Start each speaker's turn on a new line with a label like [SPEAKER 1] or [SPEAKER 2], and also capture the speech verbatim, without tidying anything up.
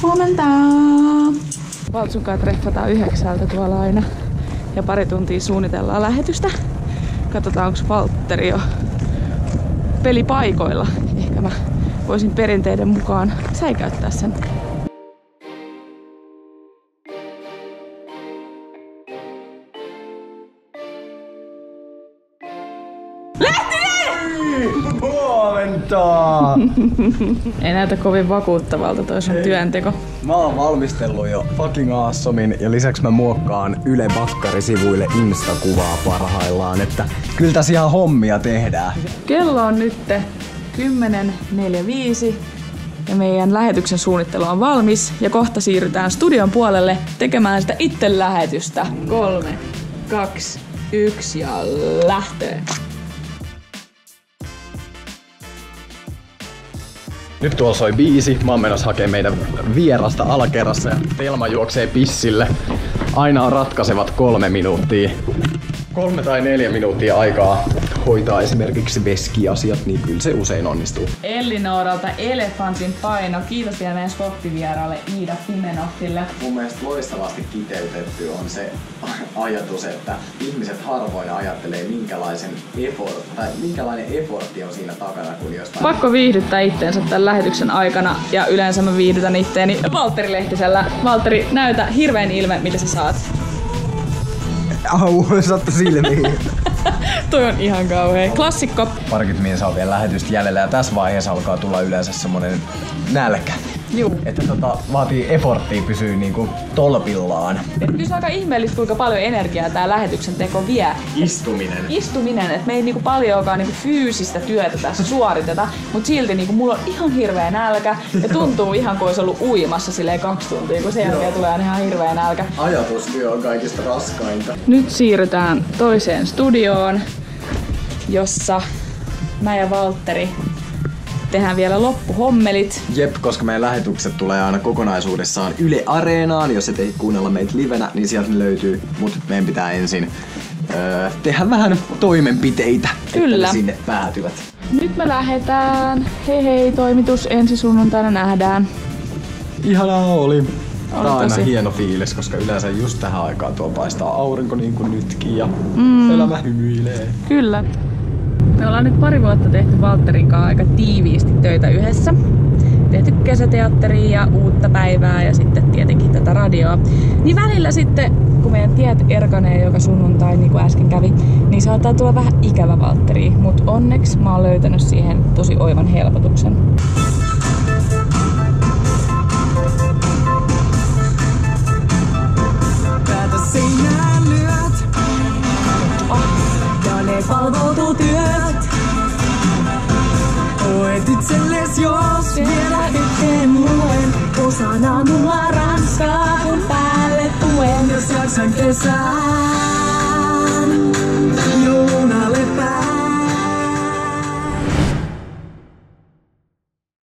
[SPEAKER 1] Huomenta! Valtsunkaan treffataan yhdeksältä tuolla aina. Ja pari tuntia suunnitellaan lähetystä. Katsotaan, onko Valtteri jo pelipaikoilla. Ehkä mä voisin perinteiden mukaan säikäyttää sen.
[SPEAKER 2] Huomenta!
[SPEAKER 1] Ei näytä kovin vakuuttavalta toi sun työnteko.
[SPEAKER 2] Mä oon valmistellut jo fucking awesomin ja lisäksi mä muokkaan Yle Bakkari-sivuille Insta-kuvaa parhaillaan, että kyllä tässä ihan hommia tehdään.
[SPEAKER 1] Kello on nyt kymmenen neljäkymmentäviisi ja meidän lähetyksen suunnittelu on valmis ja kohta siirrytään studion puolelle tekemään sitä itse lähetystä. Kolme, kaksi, yksi ja lähtee!
[SPEAKER 2] Nyt tuolla soi biisi, mä oon menossa hakemaan meidän vierasta alakerrassa ja Telma juoksee pissille. Aina on ratkaisevat kolme minuuttia. Kolme tai neljä minuuttia aikaa hoitaa esimerkiksi veskiasiat, niin kyllä se usein onnistuu.
[SPEAKER 1] Ellinoralta Elefantin paino. Kiitos vielä meidän spottivieraalle Iida Pimenoffille.
[SPEAKER 2] Mun mielestä loistavasti kiteytetty on se ajatus, että ihmiset harvoin ajattelee minkälaisen effort, tai minkälainen effortti on siinä takana, kun jostain...
[SPEAKER 1] Pakko viihdyttää itteensä tämän lähetyksen aikana ja yleensä mä viihdytän itteeni Valtteri Lehtisellä. Valtteri, näytä hirveän ilme, mitä sä saat.
[SPEAKER 2] Au, sattu silmiin.
[SPEAKER 1] Toi on ihan kauhea. Klassikko.
[SPEAKER 2] Parikymmentä minuuttia on vielä lähetystä jäljellä ja tässä vaiheessa alkaa tulla yleensä semmonen nälkä.
[SPEAKER 1] Juu.
[SPEAKER 2] Että tota, vaatii efforttia pysyä niinku tolpillaan.
[SPEAKER 1] Kyllä se on aika ihmeellistä, kuinka paljon energiaa tää lähetyksen teko vie.
[SPEAKER 2] Istuminen.
[SPEAKER 1] Istuminen, että me ei niinku paljonkaan niinku fyysistä työtä tässä suoriteta, mutta silti niinku mulla on ihan hirveä nälkä ja tuntuu ihan kuin olisi ollut uimassa silleen kaksi tuntia, kun sen jälkeen tulee ihan hirveä nälkä.
[SPEAKER 2] Ajatustyö on kaikista raskainta.
[SPEAKER 1] Nyt siirrytään toiseen studioon, jossa mä ja Valtteri tehdään vielä loppuhommelit.
[SPEAKER 2] Jep, koska meidän lähetykset tulee aina kokonaisuudessaan Yle Areenaan. Jos et ei kuunnella meitä livenä, niin sieltä ne löytyy. Mutta meidän pitää ensin öö, tehdä vähän toimenpiteitä,
[SPEAKER 1] Kyllä.
[SPEAKER 2] että ne sinne päätyvät.
[SPEAKER 1] Nyt me lähdetään. Hei hei, toimitus ensi sunnuntaina nähdään.
[SPEAKER 2] Ihanaa oli. Tää on aina
[SPEAKER 1] tosi.
[SPEAKER 2] hieno fiilis, koska yleensä just tähän aikaan tuo paistaa aurinko niin kuin nytkin ja mm. elämä hymyilee.
[SPEAKER 1] Kyllä. Me ollaan nyt pari vuotta tehty Valtterin kanssa aika tiiviisti töitä yhdessä. Tehty kesäteatteria ja uutta päivää ja sitten tietenkin tätä radioa. Niin välillä sitten, kun meidän tiet erkanee joka sunnuntai, niin kuin äsken kävi, niin saattaa tulla vähän ikävä Valtteri. Mut onneksi mä oon löytänyt siihen tosi oivan helpotuksen.
[SPEAKER 3] Päätä seinään lyöt. Oh. Ja ne palvoutuu työt. Oet itselles, jos vielä hetken luen. Osana mulla ranskaa, kun päälle tuen. Jos jaksan kesään.